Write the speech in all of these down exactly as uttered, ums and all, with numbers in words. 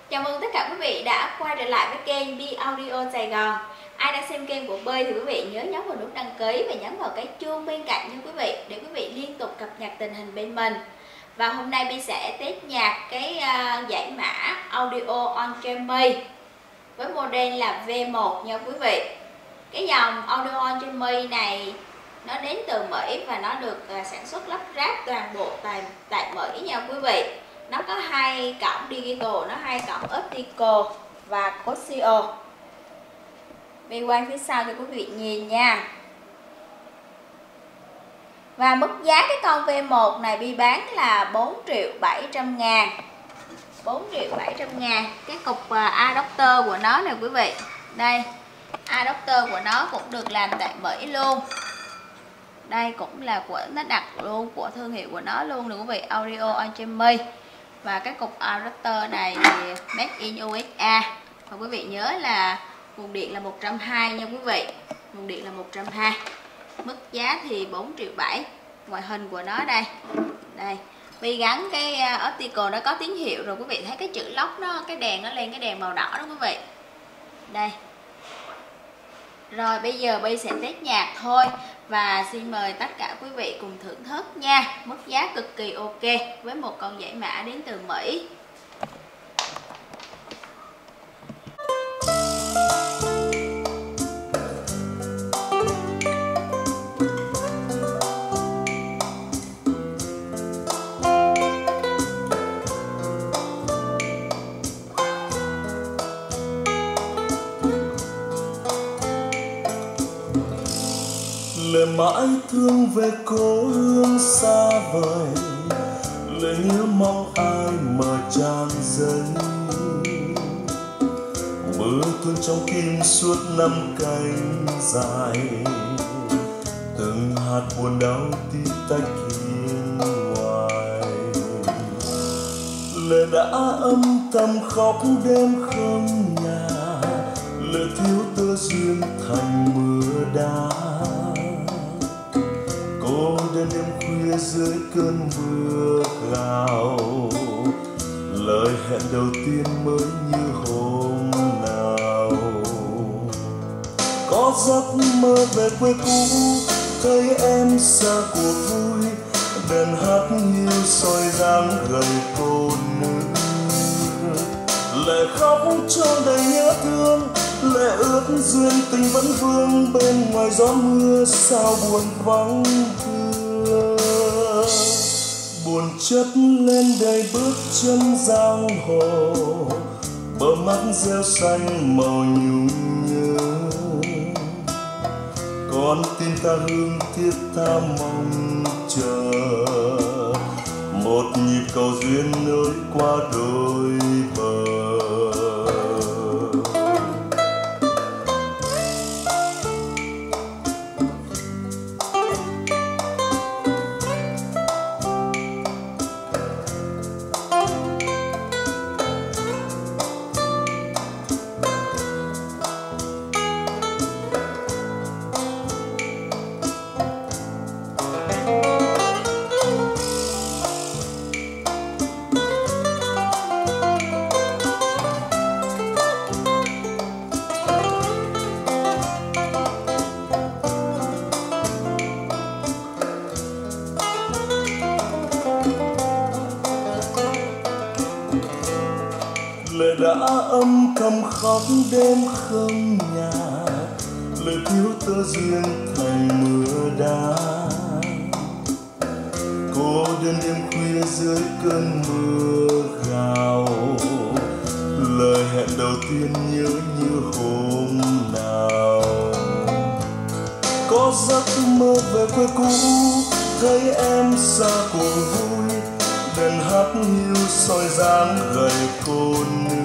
Chào mừng tất cả quý vị đã quay trở lại với kênh Bi Audio Sài Gòn. Ai đang xem kênh của Bi thì quý vị nhớ nhấn vào nút đăng ký và nhấn vào cái chuông bên cạnh nha quý vị, để quý vị liên tục cập nhật tình hình bên mình. Và hôm nay Bi sẽ test nhạc cái uh, giải mã Audio on Mi với model là V một nha quý vị. Cái dòng Audio on Mi này nó đến từ Mỹ và nó được uh, sản xuất lắp ráp toàn bộ tại tại Mỹ nha quý vị. Nó có hai cổng digital, nó hai cổng optical và Casio. Bi quay phía sau cho quý vị nhìn nha. Và mức giá cái con V một này Bi bán là bốn triệu bảy trăm ngàn. bốn triệu bảy trăm ngàn. Cái cục adapter của nó nè quý vị. Đây, adapter của nó cũng được làm tại Mỹ luôn. Đây cũng là của nó đặt luôn của thương hiệu của nó luôn nè quý vị, Audio on Mi. Và cái cục adapter này thì made in u ét a. Và quý vị nhớ là nguồn điện là một trăm hai mươi nha quý vị. Nguồn điện là một trăm hai mươi. Mức giá thì bốn triệu bảy. Ngoại hình của nó đây. Đây. Bi gắn cái optical nó có tín hiệu rồi quý vị thấy cái chữ lock nó, cái đèn nó lên cái đèn màu đỏ đó quý vị. Đây. Rồi bây giờ Bi sẽ test nhạc thôi. Và xin mời tất cả quý vị cùng thưởng thức nha. Mức giá cực kỳ ok với một con giải mã đến từ Mỹ. Lệ mãi thương về cố hương xa vời, lệ nhớ mong ai mà tràn dâng. Mưa tuôn trong tim suốt năm cánh dài, từng hạt buồn đau tí tách hiên ngoài. Lệ đã âm thầm khóc đêm không nhà, lệ thiếu tơ duyên thành mưa đá. Cô đơn đêm khuya dưới cơn mưa gào, lời hẹn đầu tiên mới như hôm nào. Có giấc mơ về quê cũ, thấy em xa cuộc vui, đèn hát hiu soi dáng gầy cô nữ. Lệ khóc cho đầy nhớ thương, lệ ước duyên tình vẫn vương, bên ngoài gió mưa sao buồn vắng thương. Buồn chất lên đầy bước chân giang hồ, bờ mắt rêu xanh màu nhung nhớ. Con tim ta hương thiết tha mong chờ, một nhịp cầu duyên nối qua đôi bờ. Lệ đã âm thầm khóc đêm không nhà, lệ thiếu tơ duyên thành mưa đá. Cô đơn đêm khuya dưới cơn mưa gào, lời hẹn đầu tiên nhớ như hôm nào. Có giấc mơ về quê cũ, thấy em xa cuộc vui, đèn hát hiu soi dáng gầy cô nữ.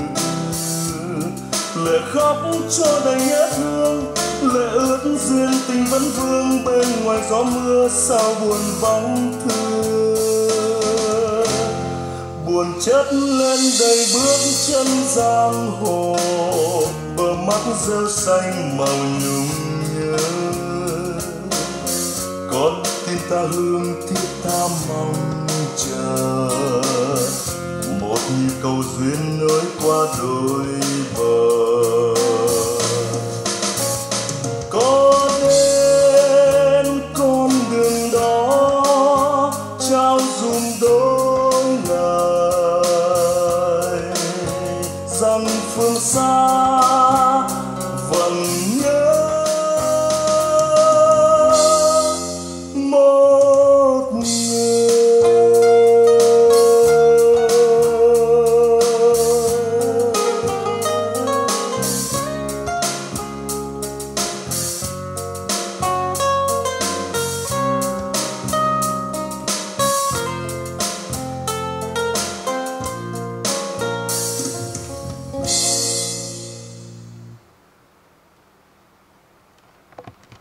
Lệ khóc cho đầy nhớ thương, lệ ước duyên tình vẫn vương, bên ngoài gió mưa sao buồn vắng thương. Buồn chất lên đầy bước chân giang hồ, bờ mắt rêu xanh màu nhung nhớ. Con tim ta hương thiết tha mong chờ, một như cầu duyên nối qua đôi bờ.